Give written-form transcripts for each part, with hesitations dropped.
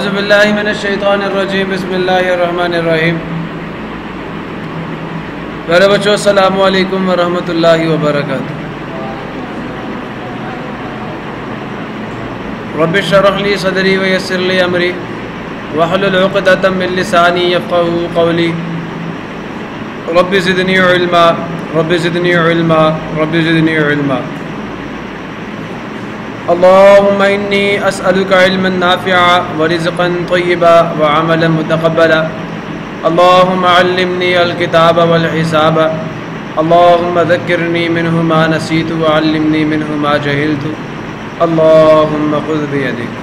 औज़ुबिल्लाहि मिनश्शैतानिर्रजीम बिस्मिल्लाहिर्रहमानिर्रहीम। प्यारे बच्चों, अस्सलामु अलैकुम व रहमतुल्लाहि व बरकातुहू। रब्बि इश्रह ली सदरी व यस्सिर ली अमरी वहलुल उक़दतम मिन लिसानी यफ़क़हू क़ौली। Rabbi ज़िदनी इल्मा rabbi ज़िदनी इल्मा rabbi ज़िदनी इल्मा। अल्लाहुम्मा इन्नी अस्अलुका इल्मन नाफ़िअ व रिज़्क़न तय्यिबा व अमलन मुतक़ब्बला। अल्लाहुम्मा अल्लिमनी अल-किताब वल हिसाब। अल्लाहुम्मा ज़क्किरनी मिन्हु मा नसीतु व अल्लिमनी मिन्हु मा जहिलतु। अल्लाहुम्मा ख़ुज़ बियदिक।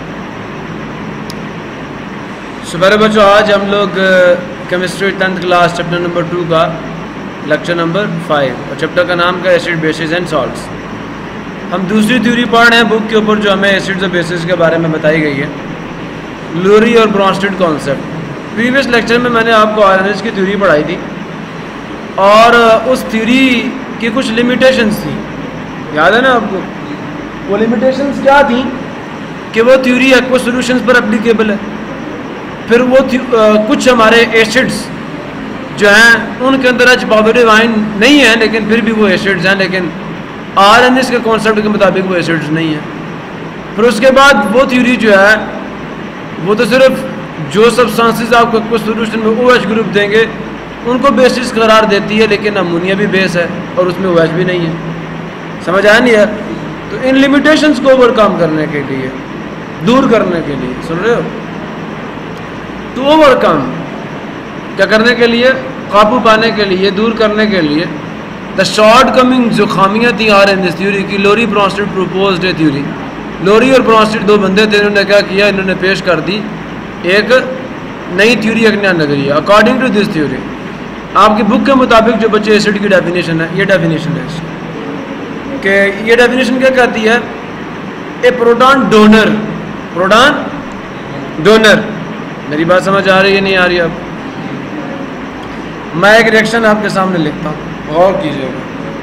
सुबह बच्चों, आज हम लोग chemistry 10th class chapter number 2 का लेक्चर नंबर 5 और चैप्टर का नाम का एसिड बेसिस एंड सॉल्ट्स। हम दूसरी थ्योरी पढ़ रहे हैं बुक के ऊपर जो हमें एसिड्स और बेसिस के बारे में बताई गई है, लोरी और ब्रॉन्स्टेड कॉन्सेप्ट। प्रीवियस लेक्चर में मैंने आपको आरएनएस की थ्योरी पढ़ाई थी और उस थ्योरी की कुछ लिमिटेशंस थी, याद है ना आपको? वो लिमिटेशंस क्या थी कि वो थ्योरी एक्वस सॉल्यूशंस पर एप्लीकेबल है। फिर वो कुछ हमारे एसिड्स जो हैं उनके अंदर एच पॉजिटिव आयन नहीं है, लेकिन फिर भी वो एसिड्स हैं, लेकिन आरएनएस के कॉन्सेप्ट के मुताबिक वो एसिड्स नहीं है। फिर उसके बाद वो थ्योरी जो है वो तो सिर्फ जो सब्सटेंसेस आपको एक्वस सॉल्यूशन में OH ग्रुप देंगे उनको बेसिस करार देती है, लेकिन अमोनिया भी बेस है और उसमें OH भी नहीं है। समझ आया नहीं है? तो इन लिमिटेशंस को ओवरकम करने के लिए, दूर करने के लिए, सुन रहे हो? तो ओवरकम क्या करने के लिए, काबू पाने के लिए, दूर करने के लिए द शॉर्ट कमिंग जो खामियाँ थी आर इन दिस थ्योरी की, Lowry Bronsted proposed a theory. Lowry और ब्रॉन्स्टेड दो बंदे थे, इन्होंने क्या किया, इन्होंने पेश कर दी एक नई थ्योरी, एक नया नजरिया। अकॉर्डिंग टू दिस थ्योरी, आपकी बुक के मुताबिक जो बच्चे एसिड की डेफिनेशन है, ये डेफिनेशन है कि ये डेफिनेशन क्या कहती है, a proton donor, proton donor. मेरी बात समझ आ रही है, नहीं आ रही? अब मैं एक रिएक्शन आपके सामने लिखता हूँ, गौर कीजिएगा।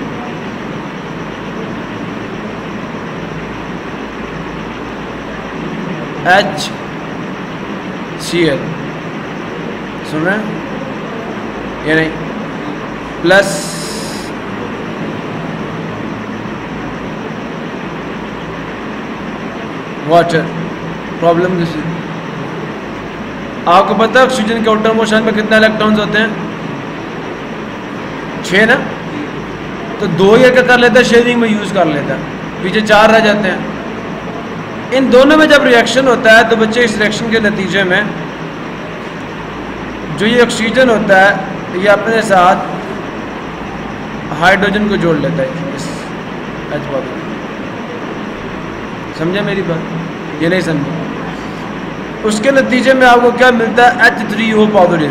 HCl, सुन रहे हैं? ये नहीं, plus water. Problem this is, आपको पता है ऑक्सीजन के आउटर मोशन में कितने इलेक्ट्रॉन्स होते हैं? 6 ना? तो 2 ये क्या कर लेता है, शेयरिंग में यूज़ कर लेता है, पीछे 4 रह जाते हैं। इन दोनों में जब रिएक्शन होता है तो बच्चे इस रिएक्शन के नतीजे में जो ये ऑक्सीजन होता है ये अपने साथ हाइड्रोजन को जोड़ लेता है, इस H पॉजिटिव। समझे मेरी बात? ये नहीं समझे? उसके नतीजे में आपको क्या मिलता है, H3O पॉजिटिव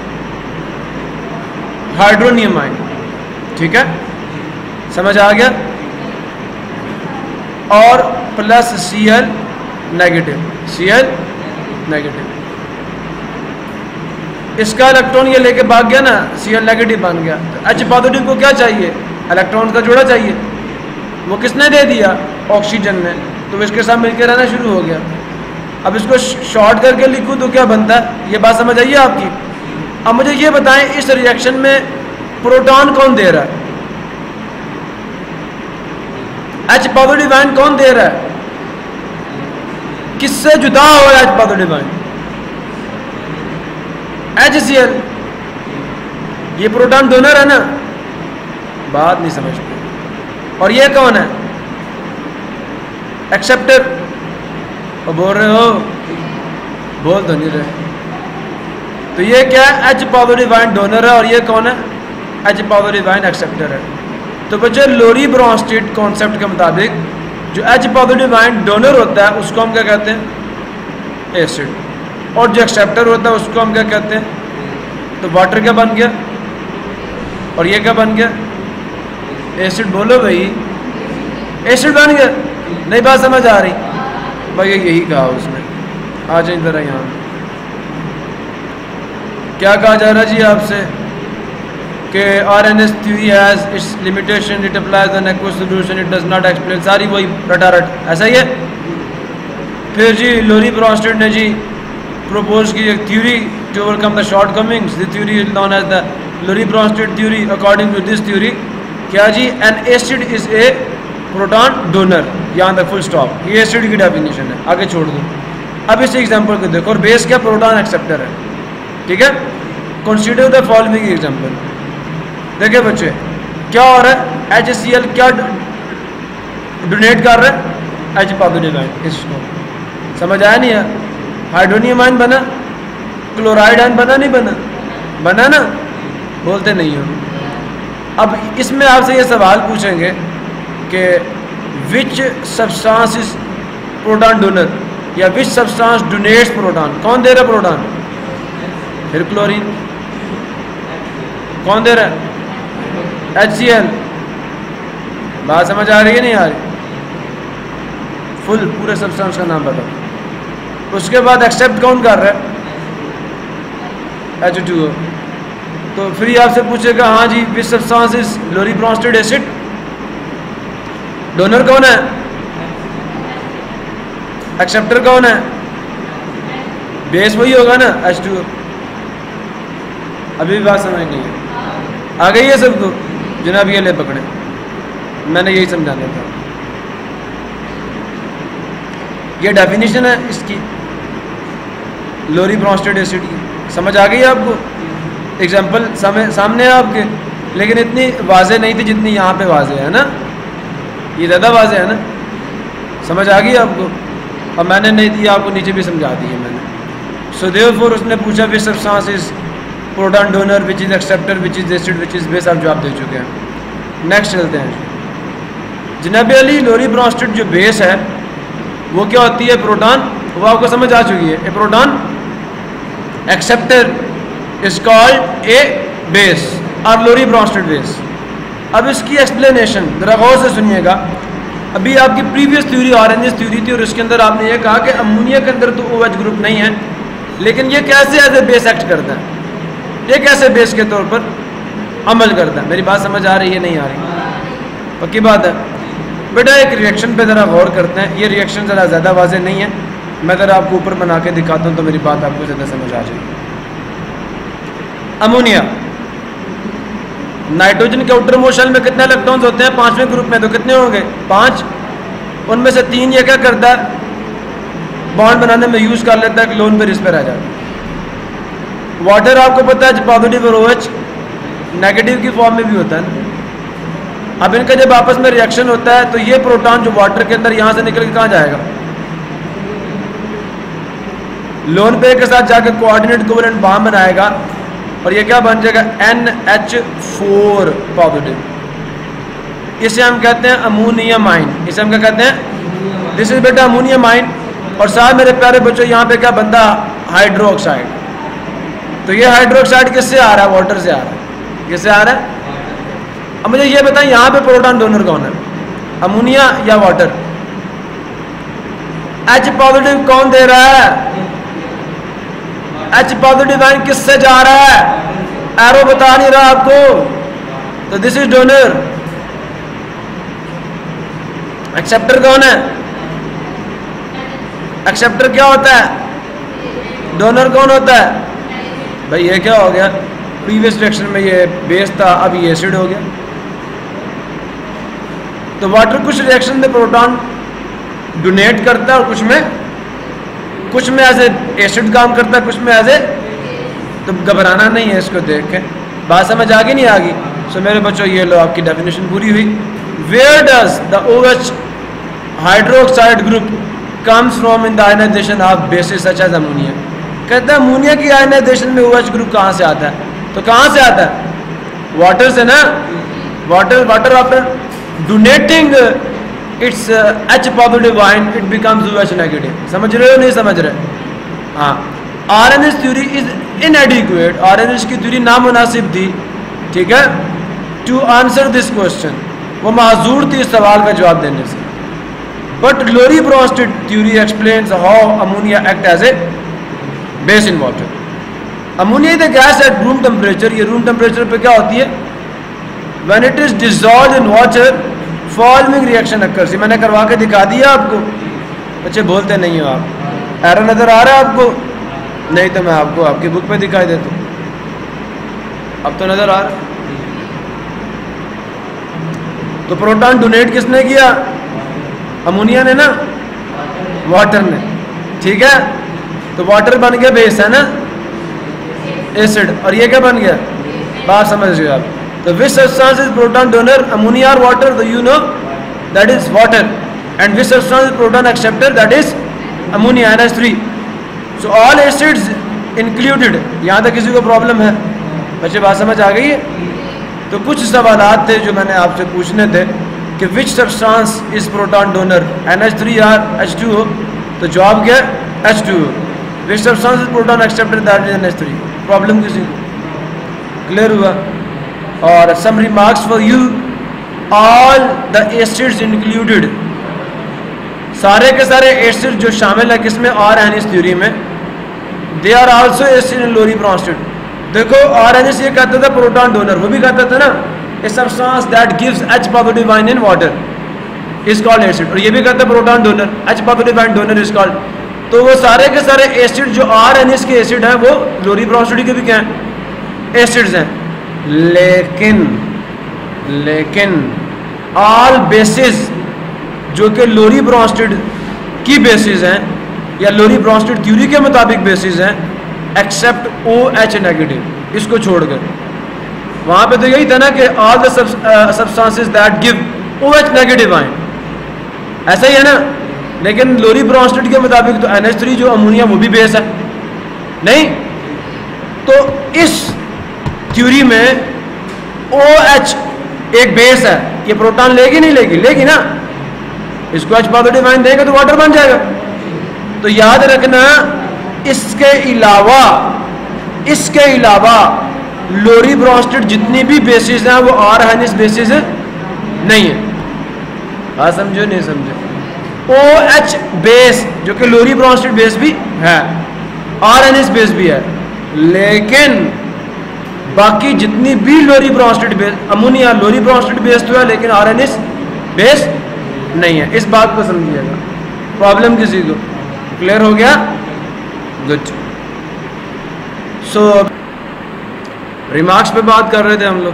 हाइड्रोनियम आयन। ठीक है, समझ आ गया? और plus Cl negative, Cl negative. इसका इलेक्ट्रॉन ये लेके भाग गया ना, Cl नेगेटिव बन गया। तो H पॉजिटिव को क्या चाहिए, इलेक्ट्रॉन का जोड़ा चाहिए। वो किसने दे दिया, ऑक्सीजन ने, तो इसके साथ मिलकर रहना शुरू हो गया। अब इसको शॉर्ट करके लिखूं तो क्या बनता है, ये बात समझ आइए आपकी? अब मुझे ये बताएं, इस रिएक्शन में प्रोटॉन कौन दे रहा है, H पॉजिटिव आयन कौन दे रहा है? किससे जुदा हो रहा है H पॉजिटिव आयन? HCl। ये प्रोटॉन डोनर है ना, बात नहीं समझते। और ये कौन है, एक्सेप्टर। और बोल रहे हो, बोल तो नहीं रहे। तो ये क्या है, H पॉजिटिव आयन डोनर है, और ये कौन है, H पॉजिटिव आयन एक्सेप्टर है। तो बच्चे लोरी ब्रॉन्स्टेड कॉन्सेप्ट के मुताबिक जो H पॉजिटिव आयन डोनर होता है उसको हम क्या कहते हैं, एसिड। और जो एक्सेप्टर होता है उसको हम क्या कहते हैं? तो वाटर क्या बन गया, और ये क्या बन गया, एसिड। बोलो भाई, एसिड बन गया। नहीं बात समझ आ रही? भाई यही कहा उसने। आ जाए इधर, यहाँ क्या कहा जा रहा है जी आपसे कि RNS theory has its limitation, it applies an aqueous solution, it does not explain, सारी वही रटारट, ऐसा ही है। फिर जी लोरी ब्रॉन्स्टेड ने जी प्रपोज की एक theory to overcome the shortcomings, the theory known as the Lowry Bronsted theory. According to this theory क्या जी, an acid is a proton donor, यहाँ तक फुल स्टॉप। ये एसिड की डेफिनेशन है, आगे छोड़ दो। अब इस एग्जांपल को देखो, और बेस क्या, प्रोटॉन एक्सेप्टर है, ठीक है। Consider the following example. देखिए बच्चे क्या हो रहा है, HCl क्या डोनेट कर रहा है, H पॉजिटिव आयन। इसको समझ आया नहीं है? हाइड्रोनियम आयन बना, क्लोराइड आयन बना, नहीं बना? बना ना, बोलते नहीं हो। अब इसमें आपसे ये सवाल पूछेंगे कि which substance is proton donor, या विच सब्सटेंस डोनेट्स प्रोटॉन। कौन दे रहा है प्रोटॉन? फिर क्लोरीन। कौन दे रहा है? HCl। बात समझ आ रही है नहीं आ रही? फुल पूरे सब्सटेंस का नाम बताओ। उसके बाद एक्सेप्ट कौन कर रहा है? H2O। तो फिर आपसे पूछेगा हाँ जी which substance is Lowry Bronsted acid, donor कौन है, एक्सेप्टर कौन है? बेस वही होगा ना, H2O। अभी भी बात समझ नहीं है, आ गई है सबको? जनाब ये ले पकड़े, मैंने यही समझाना था। ये डेफिनेशन है इसकी, लोरी ब्रॉन्स्टेड एसिड की। समझ आ गई आपको? एग्जाम्पल सामने है आपके, लेकिन इतनी वाज़ेह नहीं थी जितनी यहाँ पे वाज़ेह है ना, ये ज़्यादा वाज़ेह है ना। समझ आ गई आपको? और मैंने नहीं दी आपको, नीचे भी समझा दी है मैंने। सो देयरफॉर उसने पूछा which substance is proton donor, which is acceptor, which is acid, which is base. आप जवाब दे चुके हैं। नेक्स्ट चलते हैं। जनाब अली लोरी ब्रॉन्स्टेड जो बेस है वो क्या होती है? प्रोटॉन। वो आपको समझ आ चुकी है। A proton acceptor is called a base और लोरी ब्रॉन्स्टेड बेस। अब इसकी एक्सप्लेनेशन जरा गौर से सुनिएगा। अभी आपकी प्रीवियस थ्योरी ऑरेंज थ्योरी थी और इसके अंदर आपने ये कहा कि अमोनिया के अंदर तो OH ग्रुप नहीं है, लेकिन ये कैसे एज ए बेस एक्ट करता है, ये कैसे बेस के तौर पर अमल करता है। मेरी बात समझ आ रही है नहीं आ रही? पक्की बात है बेटा। एक रिएक्शन पे ज़रा गौर करते हैं। ये रिएक्शन ज़रा ज़्यादा वाज़ेह नहीं है, मैं ज़रा आपको ऊपर बना के दिखाता हूँ तो मेरी बात आपको ज़्यादा समझ आ जाएगी। अमोनिया, नाइट्रोजन के आउटर मोशन में कितने इलेक्ट्रॉन्स होते हैं? 5वें ग्रुप में। तो कितने होंगे? 5। उनमें से 3 ये क्या करता है, बॉन्ड बनाने में यूज़ कर लेता है, कि लोन पर इस पर आ जाता है। वाटर आपको पता है पॉजिटिव और OH नेगेटिव की फॉर्म में भी होता है। अब इनका जब आपस में रिएक्शन होता है तो ये प्रोटॉन जो वाटर के अंदर यहाँ से निकल के कहाँ जाएगा? लोन पेयर के साथ जाकर कोऑर्डिनेट कोवेलेंट बॉन्ड बनाएगा और ये क्या बन जाएगा? NH4 positive. इसे हम कहते हैं अमोनियम आयन। इसे हम क्या कहते हैं? दिस इज बेटा अमोनियम आयन। और साथ मेरे प्यारे बच्चों यहाँ पे क्या बनता? हाइड्रोक्साइड। तो ये हाइड्रोक्साइड किससे आ रहा है? वाटर से आ रहा है। किससे आ रहा है? अब मुझे ये बताएं यहाँ पे प्रोटॉन डोनर कौन है, अमोनिया या वाटर? H पॉजिटिव कौन दे रहा है? H पॉजिटिव आयन किससे जा रहा है? एरो बता नहीं रहा आपको। तो दिस इज डोनर। एक्सेप्टर कौन है? एक्सेप्टर क्या होता है? डोनर कौन होता है? भाई ये क्या हो गया? प्रीवियस रिएक्शन में ये बेस था, अब ये एसिड हो गया। तो वाटर कुछ रिएक्शन में प्रोटॉन डोनेट करता है और कुछ में एज ए एसिड काम करता है, कुछ में एज ए। तो घबराना नहीं है इसको देख के। बात समझ आ गई नहीं आ गई? सो मेरे बच्चों ये लो आपकी डेफिनेशन पूरी हुई। Where does the OH hydroxide group comes from in the ionization of bases such as ammonia. कहते हैं अमोनिया की आयनाइजेशन में OH ग्रुप कहाँ से आता है? तो कहाँ से आता है? वाटर से ना। Water after donating its H positive ion it becomes OH negative. समझ रहे हो नहीं समझ रहे? हाँ। RNS theory is inadequate. RNS की थ्योरी नामुनासिब थी, ठीक है, टू आंसर दिस क्वेश्चन। वो माजूर थी इस सवाल का जवाब देने से। But Lowry Bronsted theory explains how ammonia act as a base in water. Ammonia is the gas at room temperature. ये रूम टेम्परेचर पे क्या होती है? When it is dissolved in water following reaction occurs. मैंने करवा के दिखा दिया आपको। बच्चे बोलते नहीं हो आप। एरर नज़र आ रहा है आपको? नहीं तो मैं आपको आपकी बुक पे दिखाई देता हूँ। अब तो नज़र आ रहा है। तो प्रोटॉन डोनेट किसने किया? अमोनिया ने ना, वाटर ने। ठीक है, तो वाटर बन गया बेस है ना, एसिड, और ये क्या बन गया? बात समझ गए आप? तो which substance is proton donor, ammonia और वाटर? तो you know that is water, and which substance is proton acceptor? That is ammonia, NH3। So all acids included. यहाँ तक किसी को प्रॉब्लम है? बच्चे बात समझ आ गई है? तो कुछ सवालात थे जो मैंने आपसे पूछने थे कि which substance is proton donor, NH3 या H2O? तो जवाब क्या है? H2O। Which substance is proton acceptor? That is NH3। Problem किसी को? क्लियर हुआ? और some remarks for you, all the acids included, सारे के सारे एसिड जो शामिल है किसमें? आर्सेनिक थ्योरी में, they are also acid in Lowry Bronsted. देखो आर्सेनिक ये कहता था प्रोटॉन डोनर, वो भी कहता था ना a substance that gives H positive ion in water is called acid, और ये भी कहता है proton donor, H positive ion donor is called. तो वो सारे के सारे एसिड जो आर्सेनिक के एसिड हैं वो लोरी ब्रोंस्टेड के भी क्या हैं? एसिड्स हैं। लेकिन ऑल बेसिस जो कि लोरी ब्रोंस्टेड की बेसिस हैं या लोरी ब्रोंस्टेड थ्योरी के मुताबिक बेसिस हैं, एक्सेप्ट OH नेगेटिव, इसको छोड़कर। वहाँ पे तो यही था ना कि all the substances that give OH negative ion, ऐसा ही है ना। लेकिन लोरी ब्रोंस्टेड के मुताबिक तो NH3 जो अमोनिया वो भी बेस है नहीं। तो इस थ्योरी में OH एक बेस है, ये प्रोटॉन लेगी नहीं लेगी? लेगी ना। इसको H पॉजिटिव आयन देंगे तो वाटर बन जाएगा। तो याद रखना, इसके अलावा लोरी ब्रोंस्टेड जितनी भी बेसिस हैं वो आर्सेनिक बेसिस नहीं है। हाँ समझो नहीं समझो? OH बेस जो कि लोरी ब्रोंस्टेड बेस भी है, आर्सेनिक बेस भी है, लेकिन बाकी जितनी भी Lowry Bronsted base, ammonia Lowry Bronsted base तो है लेकिन आर्सेनिक बेस नहीं है। इस बात को समझिएगा। प्रॉब्लम किसी को? क्लियर हो गया? गुड। सो रिमार्क्स पे बात कर रहे थे हम लोग।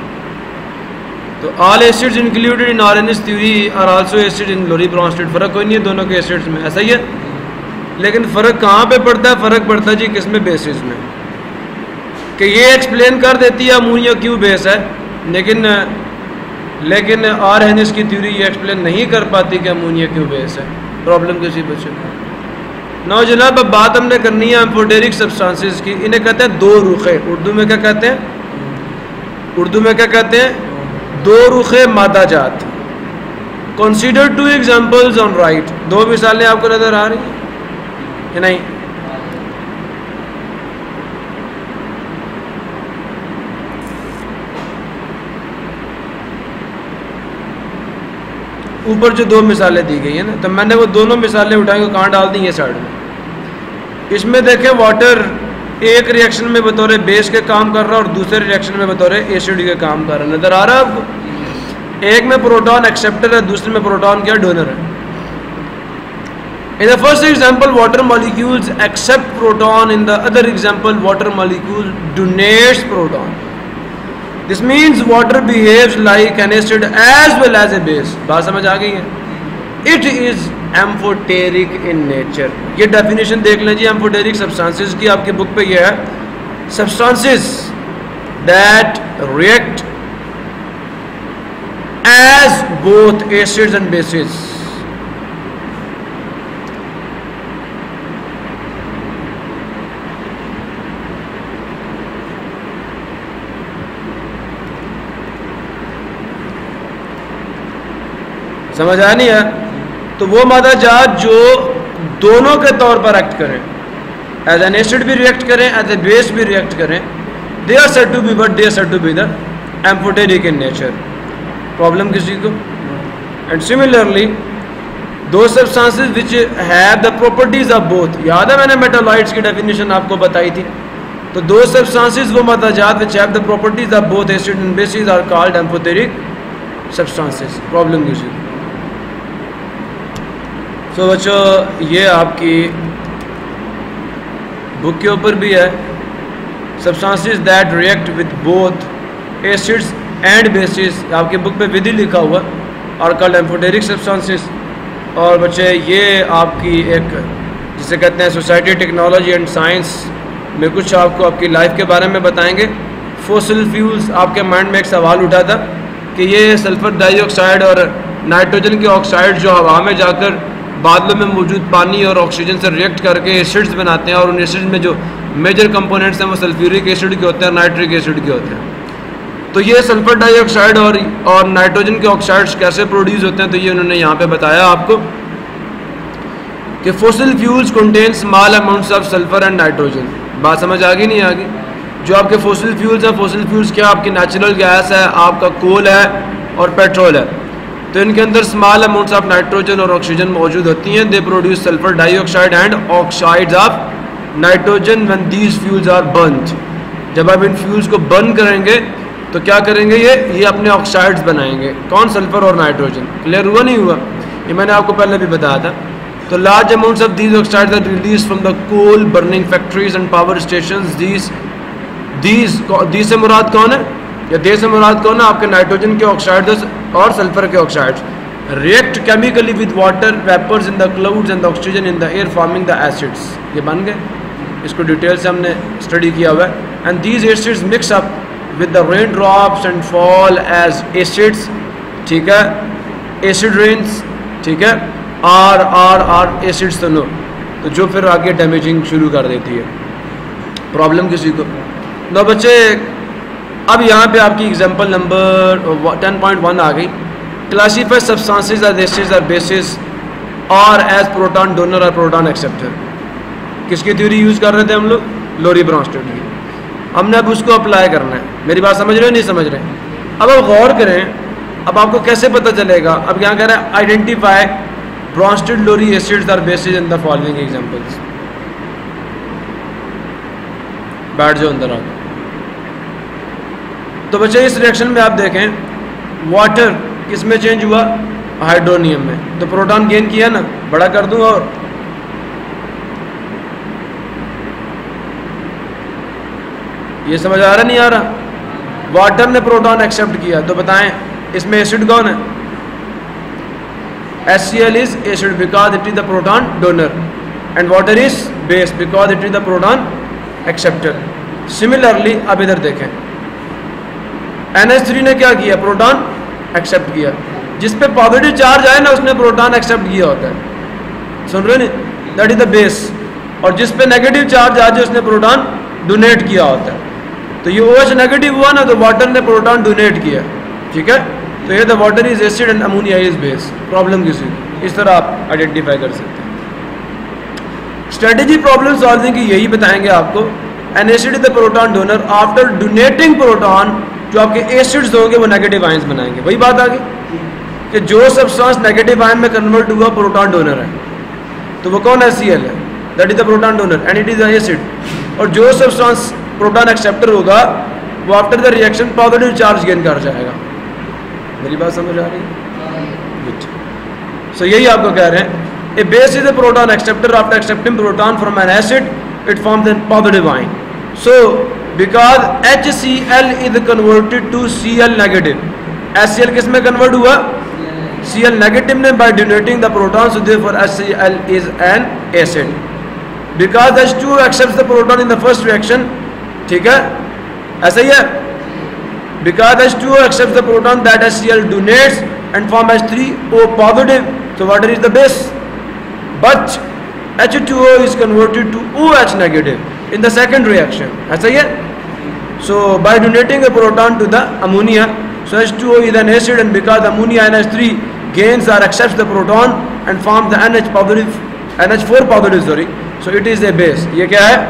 तो all acids included in Arrhenius theory are also acid in Lowry Bronsted. फ़र्क कोई नहीं है दोनों के एसिड्स में, ऐसा ही है। लेकिन फ़र्क कहाँ पे पड़ता है? फ़र्क पड़ता है जी किसमें? बेसिस में। कि ये एक्सप्लेन कर देती है अमोनिया क्यों बेस है, लेकिन आर्सेनिक की थ्योरी ये एक्सप्लेन नहीं कर पाती कि अमोनिया क्यों बेस है। प्रॉब्लम किसी बच्चे को? ना जनाब, अब बात हमने करनी है एम्फोटेरिक सब्सटेंसेस की। इन्हें कहते हैं दो रुखे। उर्दू में क्या कहते हैं? दो रुखे मादा जात। Consider 2 examples on right. 2 मिसालें आपको नजर आ रही हैं कि नहीं? ऊपर जो 2 मिसालें दी गई है ना, तो मैंने वो दोनों मिसालें उठाई को कहाँ डाल दी है? साइड में। इसमें देखें वाटर एक रिएक्शन में बतौर बेस के काम कर रहा है और दूसरे रिएक्शन में बतौर एसिड के काम कर रहा है। नजर आ रहा है आपको? एक में प्रोटॉन एक्सेप्टर है, दूसरे में प्रोटॉन क्या? डोनर है। In the first example water molecules accept proton, in the other example water molecule donates proton. This means water behaves like an acid as well as a base. बात समझ आ गई है? It is amphoteric in nature. ये definition देख लें जी amphoteric substances की, आपकी बुक पे ये है। Substances that react as both acids and bases. समझ आया नहीं है? तो वो मादा जात जो दोनों के तौर पर एक्ट करें, एज एन एसिड भी रिएक्ट करें, एज ए बेस भी रिएक्ट करें, they are said to be what they are said to be the amphoteric in nature. Problem किसी को? एंड सिमिलरली दो substances which have the properties of both. याद है मैंने मेटालॉइड्स की डेफिनेशन आपको बताई थी? तो दो सब्सटेंसेस वो मादा जात which have the properties of both acid and bases are called amphoteric substances. Problem किसी को? सो बच्चों ये आपकी बुक के ऊपर भी है, substances that react with both acids and bases, आपकी बुक पे विधि लिखा हुआ, और कॉल्ड एम्फोटेरिक सब्सटेंसेस। और बच्चे ये आपकी एक जिसे कहते हैं सोसाइटी टेक्नोलॉजी एंड साइंस में कुछ आपको आपकी लाइफ के बारे में बताएंगे। फॉसिल फ्यूल्स, आपके माइंड में एक सवाल उठा था कि ये सल्फर डाइऑक्साइड और नाइट्रोजन के ऑक्साइड जो हवा में जाकर बादलों में मौजूद पानी और ऑक्सीजन से रिएक्ट करके एसिड्स बनाते हैं, और उन एसिड्स में जो मेजर कंपोनेंट्स हैं वो सल्फ्यूरिक एसिड के होते हैं, नाइट्रिक एसिड के होते हैं। तो ये सल्फर डाइऑक्साइड और नाइट्रोजन के ऑक्साइड्स कैसे प्रोड्यूस होते हैं, तो ये उन्होंने यहाँ पे बताया आपको कि fossil fuels contain small amounts of sulphur and nitrogen. बात समझ आ गई नहीं आ गई? जो आपके फॉसिल फ्यूल्स हैं, फॉसिल फ्यूल्स क्या, आपकी नेचुरल गैस है, आपका कोल है और पेट्रोल है, तो इनके अंदर स्मॉल अमाउंट्स ऑफ नाइट्रोजन और ऑक्सीजन मौजूद होती हैं। They produce sulphur dioxide and oxides of nitrogen when these fuels are burned. जब आप इन फ्यूल्स को बर्न करेंगे तो क्या करेंगे, ये अपने ऑक्साइड्स बनाएंगे। कौन? सल्फर और नाइट्रोजन। क्लियर हुआ नहीं हुआ? ये मैंने आपको पहले भी बताया था। तो large amounts of these oxides are release from the coal burning factories and power stations. These से मुराद कौन है, या दे से मुराद कौन है? आपके नाइट्रोजन के ऑक्साइड्स और सल्फर के oxides react chemically with water vapours in the clouds and the oxygen in the air forming the acids. ये बन गए, इसको डिटेल से हमने स्टडी किया हुआ है। And these acids mix up with the raindrops and fall as acids, ठीक है, acid rains, ठीक है, R acids तो नो, तो जो फिर आगे डैमेजिंग शुरू कर देती है, प्रॉब्लम किसी को ना बच्चे। अब यहाँ पे आपकी एग्जांपल नंबर 10.1 आ गई। क्लासीफाई सब्सटेंसेस एज एसिड्स और बेसिस और एज प्रोटॉन डोनर और प्रोटॉन एक्सेप्टर। किसकी थ्योरी यूज़ कर रहे थे हम लोग? लोरी ब्रॉन्स्टेड की। हमने अब उसको अप्लाई करना है। मेरी बात समझ रहे हो नहीं समझ रहे? अब आप गौर करें, अब आपको कैसे पता चलेगा? अब क्या कह रहा है? Identify Bronsted Lowry acids or bases in the following examples. बैठ जाओ अंदर आओ। तो बच्चे इस रिएक्शन में आप देखें, वाटर किस में चेंज हुआ? हाइड्रोनियम में। तो प्रोटॉन गेन किया ना, बड़ा कर दूं और ये समझ आ रहा नहीं आ रहा? वाटर ने प्रोटॉन एक्सेप्ट किया, तो बताएं इसमें एसिड कौन है? HCl is acid because it is the proton donor and water is base because it is the proton acceptor. Similarly अब इधर देखें, NH3 ने क्या किया? प्रोटॉन एक्सेप्ट किया। जिस पे पॉजिटिव चार्ज आए ना उसने प्रोटॉन एक्सेप्ट किया होता है, सुन रहे नहीं? That is the base. और जिस पे नेगेटिव चार्ज आ जाए उसने प्रोटॉन डोनेट किया होता है। तो ये OH नेगेटिव हुआ ना, तो वाटर ने प्रोटॉन डोनेट किया, ठीक है। तो ये the water is acid and ammonia is base. Problem किसी, इस तरह आप आइडेंटिफाई कर सकते हैं। स्ट्रेटेजी प्रॉब्लम सॉल्विंग की यही बताएंगे आपको। An acid is the proton donor, after donating proton जो आपके एसिड्स होंगे वो नेगेटिव आयंस बनाएंगे। वही बात आ गई कि जो सब्सटेंस नेगेटिव आयन में कन्वर्ट हुआ प्रोटॉन डोनर है, तो वो कौन? HCl है, that is the proton donor and it is the acid. और जो सब्सटेंस प्रोटॉन एक्सेप्टर होगा वो after the reaction positive charge gain कर जाएगा। मेरी बात समझ आ रही है? सो यही आपको कह रहे हैं, a base is a proton acceptor, after accepting proton from an acid it forms a positive ion. So because HCl is converted to Cl negative. HCl किस में कन्वर्ट हुआ? Cl नेगेटिव ने by donating the proton, so therefore HCl is an acid. Because H2O accepts the proton in the first reaction, ठीक है, ऐसा ही है। Because H2O accepts the proton that HCl donates and form H3O positive, so water is the base. But H2O is converted to OH negative in the second reaction. ऐसा ही है। So by donating a proton to the ammonia, so H2O is an acid, and because ammonia NH3 gains or accepts the proton and forms the NH4 positive, sorry, so it is a base. ये क्या है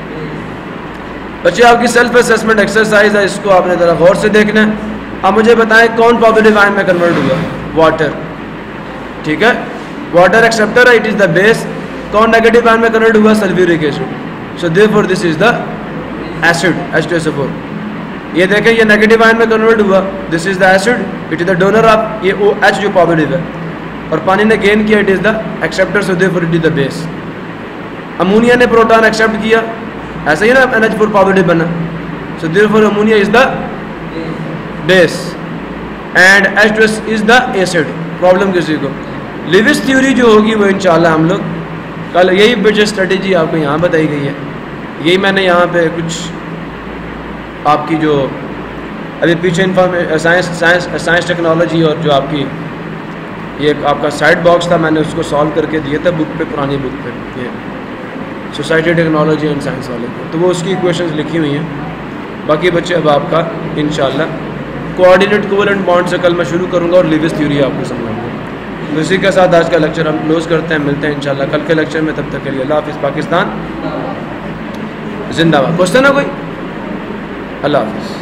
बच्चे? आपकी self assessment exercise है, इसको आपने ज़रा गौर से देखना है। अब मुझे बताएं कौन पॉजिटिव आयन में कन्वर्ट हुआ? वाटर, ठीक है, वाटर एक्सेप्टर है, इट इज़ द बेस। कौन नेगेटिव आयन में कन्वर्ट हुआ? Sulphuric acid. So therefore this is the acid H2SO4। ये देखें, ये नेगेटिव आयन में कन्वर्ट हुआ, this is the acid, it is the donor of ये OH जो पॉजिटिव है। और पानी ने गेन किया, it is the acceptor, so therefore it is the base. Ammonia ने प्रोटॉन एक्सेप्ट किया, ऐसा ही ना NH4 पॉजिटिव बना, so therefore ammonia is the base and H2S is the acid. Problem किसी को लिविस थ्योरी जो होगी वो इंशाल्लाह हम लोग कल, यही बेस्ट स्ट्रेटेजी आपको यहाँ बताई गई है, यही मैंने यहाँ पे कुछ आपकी जो अभी पीछे साइंस टेक्नोलॉजी और जो आपकी ये आपका साइड बॉक्स था मैंने उसको सॉल्व करके दिया था बुक पे, पुरानी बुक पे, ये सोसाइटी टेक्नोलॉजी एंड साइंस वाले को, तो वो उसकी इक्वेशंस लिखी हुई हैं। बाकी बच्चे अब आपका इंशाल्लाह कोऑर्डिनेट कोवेलेंट बॉन्ड से कल मैं शुरू करूँगा और लिविस थ्योरी आपको समझाऊंगा। तो इसी के साथ आज का लेक्चर हम क्लोज करते हैं, मिलते हैं इंशाल्लाह कल के लेक्चर में, तब तक के लिए अल्लाह हाफिज़। पाकिस्तान जिंदाबाद। क्वेश्चन है कोई? अल्लाह हाफिज़।